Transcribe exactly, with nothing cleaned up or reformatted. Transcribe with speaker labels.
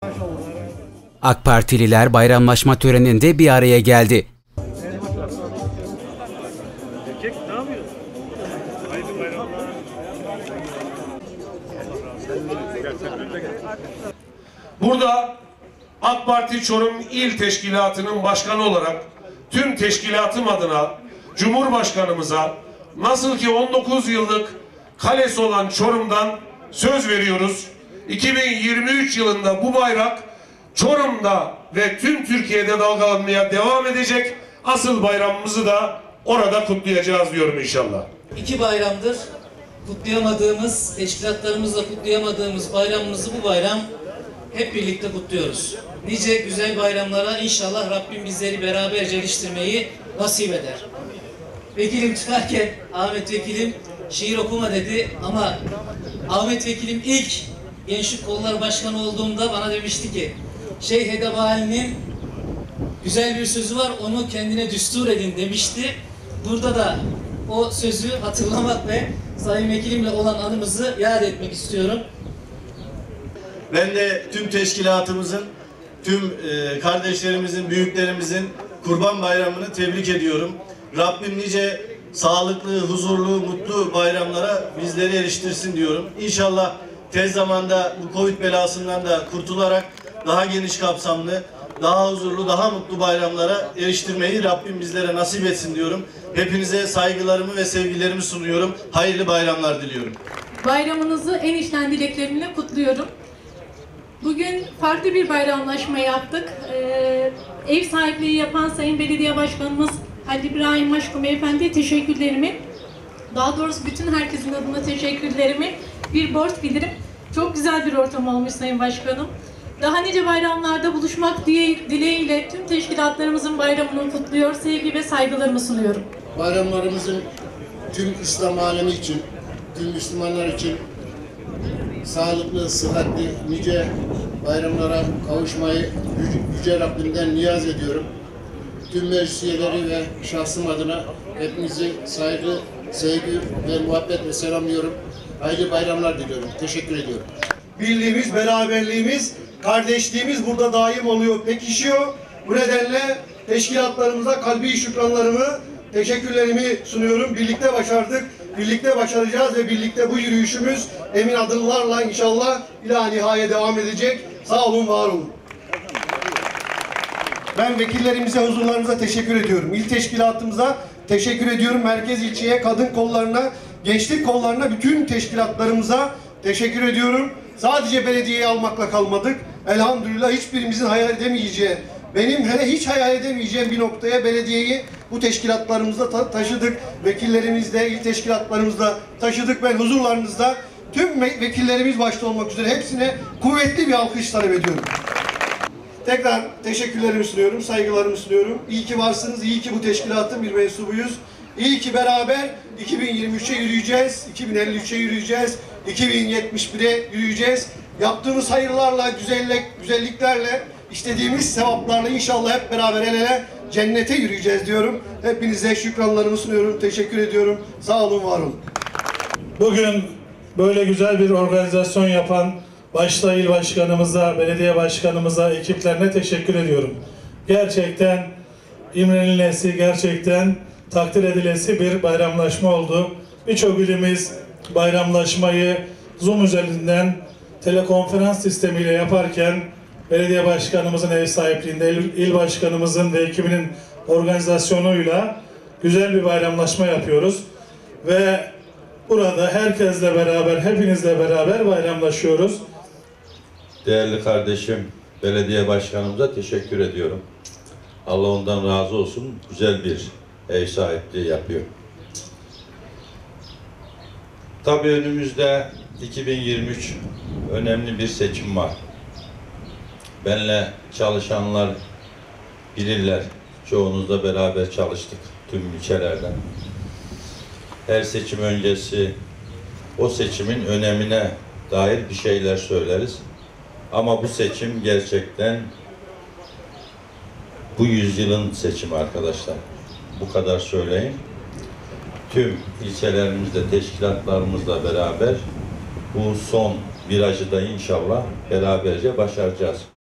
Speaker 1: AK Partililer bayramlaşma töreninde bir araya geldi.
Speaker 2: Burada AK Parti Çorum İl Teşkilatı'nın başkanı olarak tüm teşkilatım adına Cumhurbaşkanımıza nasıl ki on dokuz yıllık kalesi olan Çorum'dan söz veriyoruz. iki bin yirmi üç yılında bu bayrak Çorum'da ve tüm Türkiye'de dalgalanmaya devam edecek. Asıl bayramımızı da orada kutlayacağız diyorum inşallah.
Speaker 3: İki bayramdır kutlayamadığımız, teşkilatlarımızla kutlayamadığımız bayramımızı bu bayram hep birlikte kutluyoruz. Nice güzel bayramlara inşallah Rabbim bizleri beraberce eriştirmeyi nasip eder. Vekilim çıkarken Ahmet Vekilim şiir okuma dedi ama Ahmet Vekilim ilk Gençlik Kolları Başkanı olduğumda bana demişti ki Şeyh Edebali'nin güzel bir sözü var, onu kendine düstur edin demişti. Burada da o sözü hatırlamak ve Sayın Vekilimle olan anımızı yad etmek istiyorum.
Speaker 4: Ben de tüm teşkilatımızın, tüm e, kardeşlerimizin, büyüklerimizin Kurban Bayramı'nı tebrik ediyorum. Rabbim nice sağlıklı, huzurlu, mutlu bayramlara bizleri eriştirsin diyorum. İnşallah tez zamanda bu Covid belasından da kurtularak daha geniş kapsamlı, daha huzurlu, daha mutlu bayramlara eriştirmeyi Rabbim bizlere nasip etsin diyorum. Hepinize saygılarımı ve sevgilerimi sunuyorum. Hayırlı bayramlar diliyorum.
Speaker 5: Bayramınızı en içten dileklerimle kutluyorum. Bugün farklı bir bayramlaşma yaptık. Ee, ev sahipliği yapan Sayın Belediye Başkanımız Halil İbrahim Maşkum Beyefendi'ye teşekkürlerimi, daha doğrusu bütün herkesin adına teşekkürlerimi bir borç bilirim. Çok güzel bir ortam olmuş Sayın Başkanım. Daha nice bayramlarda buluşmak dileğiyle tüm teşkilatlarımızın bayramını kutluyor, sevgi ve saygılarımı sunuyorum.
Speaker 6: Bayramlarımızın tüm İslam alemi için, tüm Müslümanlar için sağlıklı, sıhhatli, nice bayramlara kavuşmayı Yüce Rabbimden niyaz ediyorum. Tüm meclis üyeleri ve şahsım adına hepinizi saygı, sevgi ve muhabbetle selamlıyorum. Hayırlı bayramlar diliyorum. Teşekkür ediyorum.
Speaker 7: Birliğimiz, beraberliğimiz, kardeşliğimiz burada daim oluyor, pekişiyor. Bu nedenle teşkilatlarımıza kalbi şükranlarımı, teşekkürlerimi sunuyorum. Birlikte başardık, birlikte başaracağız ve birlikte bu yürüyüşümüz emin adımlarla inşallah ila nihaya devam edecek. Sağ olun, var olun. Ben vekillerimize, huzurlarınıza teşekkür ediyorum. İl teşkilatımıza teşekkür ediyorum. Merkez ilçeye, kadın kollarına, gençlik kollarına, bütün teşkilatlarımıza teşekkür ediyorum. Sadece belediyeyi almakla kalmadık. Elhamdülillah hiçbirimizin hayal edemeyeceği, benim hele hiç hayal edemeyeceğim bir noktaya belediyeyi bu teşkilatlarımızda ta taşıdık. Vekillerimizle, il teşkilatlarımızda taşıdık. Ben huzurlarınızda tüm vekillerimiz başta olmak üzere hepsine kuvvetli bir alkış talep ediyorum. Tekrar teşekkürlerimi sunuyorum, saygılarımı sunuyorum. İyi ki varsınız, iyi ki bu teşkilatın bir mensubuyuz. İyi ki beraber iki bin yirmi üçe yürüyeceğiz, iki bin elli üçe yürüyeceğiz, iki bin yetmiş bire yürüyeceğiz. Yaptığımız hayırlarla, güzellik, güzelliklerle, istediğimiz sevaplarla inşallah hep beraber el ele cennete yürüyeceğiz diyorum. Hepinize şükranlarımı sunuyorum, teşekkür ediyorum. Sağ olun, var olun.
Speaker 8: Bugün böyle güzel bir organizasyon yapan başta il başkanımıza, belediye başkanımıza, ekiplerine teşekkür ediyorum. Gerçekten imrenilesi, gerçekten takdir edilesi bir bayramlaşma oldu. Birçok ilimiz bayramlaşmayı Zoom üzerinden telekonferans sistemiyle yaparken belediye başkanımızın ev sahipliğinde, il, il başkanımızın ve ekibinin organizasyonuyla güzel bir bayramlaşma yapıyoruz. Ve burada herkesle beraber, hepinizle beraber bayramlaşıyoruz.
Speaker 9: Değerli kardeşim, belediye başkanımıza teşekkür ediyorum. Allah ondan razı olsun. Güzel bir ev sahipliği yapıyor. Tabii önümüzde iki bin yirmi üç önemli bir seçim var. Benle çalışanlar bilirler. Çoğunuzla beraber çalıştık tüm ilçelerden. Her seçim öncesi o seçimin önemine dair bir şeyler söyleriz. Ama bu seçim gerçekten bu yüzyılın seçimi arkadaşlar. Bu kadar söyleyeyim. Tüm ilçelerimizde, teşkilatlarımızla beraber bu son virajı da inşallah beraberce başaracağız.